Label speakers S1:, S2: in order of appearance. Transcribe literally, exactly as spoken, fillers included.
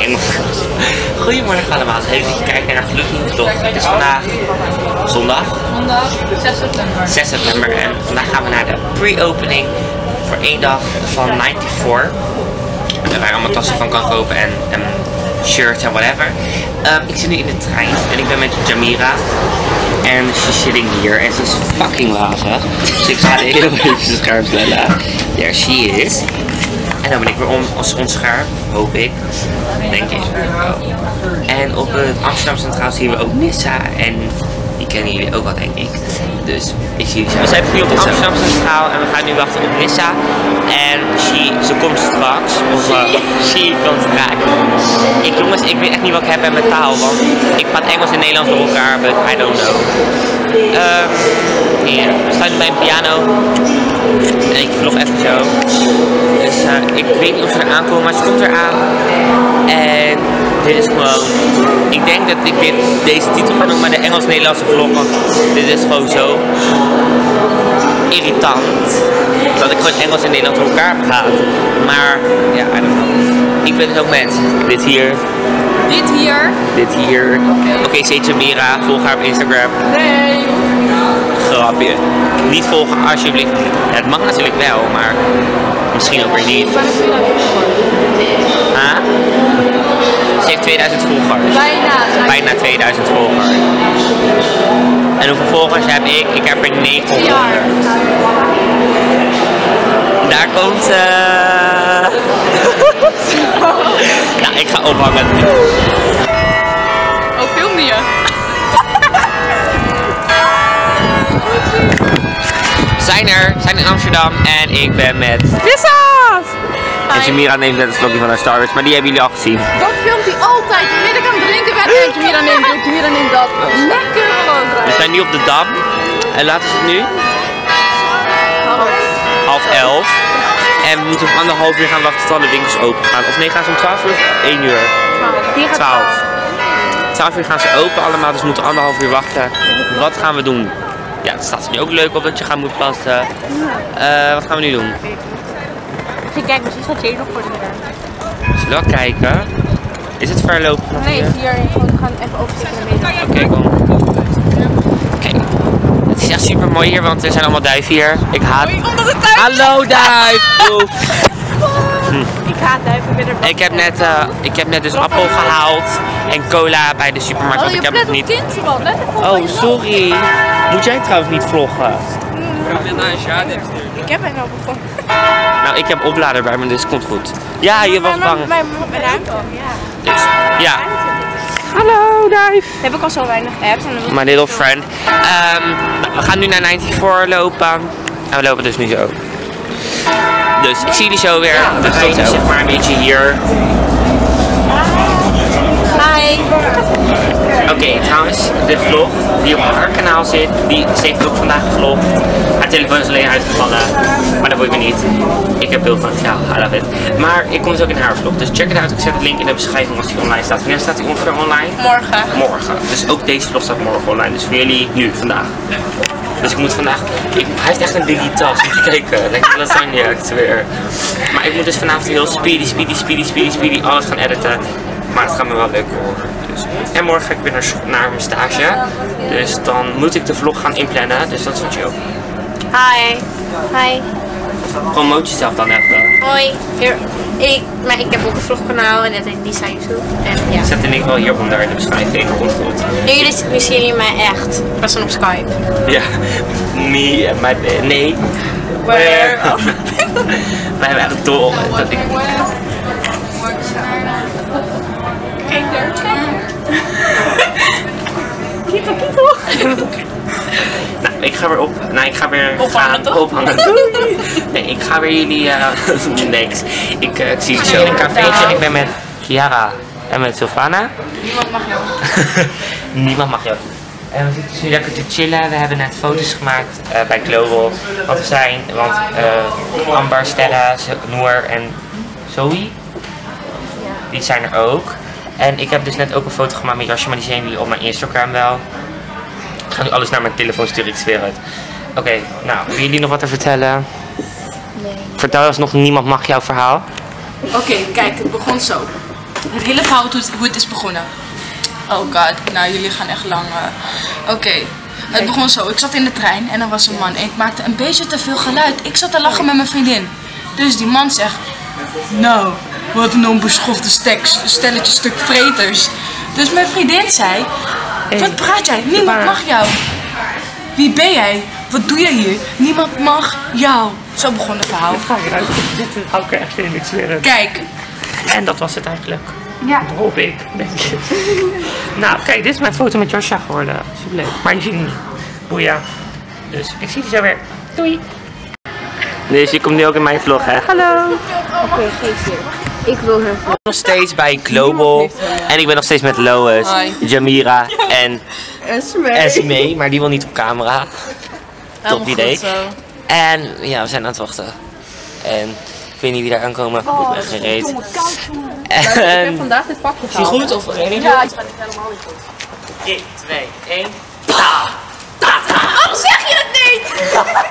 S1: Engels. Goedemorgen allemaal, leuk dat je kijkt naar Gloednieuwsvlog. Het is vandaag zondag.
S2: Zondag zes september.
S1: zes september en vandaag gaan we naar de pre-opening voor één dag van vierennegentig. Waar je allemaal tassen van kan kopen en, en shirts en whatever. Um, ik zit nu in de trein en ik ben met Jamira. En she's sitting here en ze is fucking wazig. Dus ik ga heel even scherp stellen. There she is. En dan ben ik weer on onscherp, hoop ik. Denk ik. Oh. En op het Amsterdam Centraal zien we ook Nissa. En die kennen jullie ook wel, denk ik. Dus ik zie jullie. We zijn nu op het Amsterdam Centraal en we gaan nu wachten op Nissa. En she, ze komt straks. Of uh, she komt straks. Ik jongens, ik weet echt niet wat ik heb met mijn taal. Want ik praat Engels en Nederlands door elkaar, but I don't know. Um, hier, we staan nu bij een piano. En ik vlog even zo. Dus uh, ik weet niet of ze er aankomen, maar ze komt eraan. En dit is gewoon, ik denk dat ik dit, deze titel ga doen met de Engels-Nederlandse vlog, want dit is gewoon zo irritant dat ik gewoon Engels en Nederlands door elkaar praat. Maar ja, I don't know. Ik ben het ook met dit hier.
S2: Dit hier.
S1: Dit hier. Oké, okay, okay, Jamira, volg haar op Instagram.
S2: Nee.
S1: Grapje. Niet volgen alsjeblieft. Ja, het mag natuurlijk wel, maar misschien ook weer niet. Huh? Ze heeft tweeduizend volgers.
S2: Bijna.
S1: Bijna tweeduizend volgers. En hoeveel volgers heb ik? Ik heb er negenhonderd. Daar komt uh... nou, ik ga ophangen.
S2: Oh, film je?
S1: Zijn er, zijn in Amsterdam en ik ben met
S2: Vissa's!
S1: En Jamira neemt net een slokje van haar Star Wars, maar die hebben jullie al gezien.
S2: Dat filmt hij altijd. Je weet ik aan het drinken ben. En Jamira neemt dit, Jamira neemt dat. Lekker gewoon.
S1: We zijn nu op de Dam. En laat is het nu?
S2: Half.
S1: Half elf. En we moeten om anderhalf uur gaan wachten tot alle winkels open gaan. Of nee, gaan ze om twaalf uur of één uur? twaalf. twaalf uur gaan ze open allemaal, dus we moeten anderhalf uur wachten. Wat gaan we doen? Ja, het staat er nu ook leuk op dat je gaat moeten passen. Uh, wat gaan we nu doen?
S2: Kijk, misschien staat Jay nog voor de deur.
S1: Zullen we kijken? Is het verlopen?
S2: Nee, hier. We gaan even oversteken naar
S1: Oké,
S2: beneden.
S1: kom. Kijk, het is echt super mooi hier, want er zijn allemaal duiven hier. Ik haat...
S2: Oei, omdat het duif...
S1: Hallo duif!
S2: Hm. Ik haat duiven met haar.
S1: Ik heb net, uh, ik heb net dus appel gehaald en cola bij de supermarkt,
S2: Oh,
S1: want ik heb het niet...
S2: kind, man. Let even
S1: Oh, sorry. Moet jij trouwens niet vloggen?
S2: Ik heb hem wel begonnen.
S1: Nou, ik heb oplader bij me, dus het komt goed. Ja, je was bang.
S2: Mijn ruimte, ja.
S1: Dus, ja. Hallo, duif.
S2: Heb ik al zo weinig apps.
S1: My little friend. Um, we gaan nu naar vierennegentig lopen. En we lopen dus nu zo. Dus ik zie jullie zo weer. Ja, dus tot zo. Zeg maar een beetje hier.
S2: Hi.
S1: Oké, okay, trouwens, de vlog die op haar kanaal zit, die ze heeft ook vandaag gevlogd. Haar telefoon is alleen uitgevallen, maar dat boeit me niet. Ik heb beeldmateriaal, I love it. Maar ik kom dus ook in haar vlog, dus check het uit. Ik zet het link in de beschrijving als die online staat. Wanneer staat die ongeveer online?
S2: Morgen.
S1: Morgen. Dus ook deze vlog staat morgen online, dus voor jullie nu, vandaag. Dus ik moet vandaag, ik, hij heeft echt een dikke tas, moet je kijken, lekker lasagne, ik zweer. Maar ik moet dus vanavond heel speedy, speedy, speedy, speedy, speedy alles gaan editen. Maar het gaat me wel lukken hoor. Dus. En morgen ga ik weer naar, naar mijn stage. Dus dan moet ik de vlog gaan inplannen. Dus dat is wat je ook.
S2: Hi. Hi.
S1: Promoot jezelf dan even.
S2: Hoi. Hier. Ik, maar ik heb ook een vlogkanaal en dat heet Nissa Yusuf. En ja.
S1: Ik zet de link wel hieronder in de beschrijving. Dat komt goed.
S2: Nu, jullie, nu zien jullie mij echt. Was dan op Skype.
S1: Ja. Me en mijn... Nee.
S2: Where?
S1: Wij hebben echt dol. Dat ik...
S2: Kijk daar. Kietel, kietel.
S1: Nou, ik ga weer op. Nou, ik ga weer
S2: ophangen,
S1: gaan
S2: toch?
S1: ophangen. Nee, ik ga weer jullie. Uh, niks. Ik, uh, ik zie jullie zo in een cafeetje. Ik ben met Chiara en met Sylvana.
S2: Niemand mag jou.
S1: Niemand mag jou. En we zitten nu lekker te chillen. We hebben net foto's gemaakt uh, bij Global. Want we zijn, want uh, Amber, Stella, Noor en Zoe, die zijn er ook. En ik heb dus net ook een foto gemaakt met Jasje, maar die zien jullie op mijn Instagram wel. Ik ga nu alles naar mijn telefoon sturen, ik zweer het. Oké, okay, nou, willen jullie nog wat te vertellen?
S2: Nee.
S1: Vertel alsnog, niemand mag jouw verhaal.
S3: Oké, okay, kijk, het begon zo.
S2: Het hele verhaal hoe het, hoe het is begonnen. Oh god, nou jullie gaan echt lang. Uh... Oké, okay. Het begon zo. Ik zat in de trein en er was een man en ik maakte een beetje te veel geluid. Ik zat te lachen met mijn vriendin. Dus die man zegt, nou, wat een onbeschofte stelletje stuk vreters. Dus mijn vriendin zei, wat praat jij? Niemand mag jou. Wie ben jij? Wat doe jij hier? Niemand mag jou. Zo begon het verhaal.
S1: Dat ga je eruit zitten. Hou ik er echt in, ik zweer het.
S2: Kijk.
S1: En dat was het eigenlijk.
S2: Ja.
S1: Dat hoop ik, denk ik. Nou, kijk, dit is mijn foto met Josja geworden. Super leuk. Maar je ziet hem niet. Boeia. Dus ik zie je zo weer. Doei. Dus je komt nu ook in mijn vlog, hè? Hallo.
S3: Oké, okay, geef je. Ik wil haar vlog.
S1: Nog steeds bij Global. En ik ben nog steeds met Lois, Jamira en Esme. Maar die wil niet op camera. Top idee. En ja, we zijn aan het wachten. En ik weet niet wie daar aankomen. Oh, ik ben gereed.
S3: En ik heb vandaag dit pakje
S1: gehaald. Is die goed of redelijk?
S3: Ja, het gaat niet helemaal niet goed.
S1: drie, twee, één.
S2: Waarom zeg je het niet?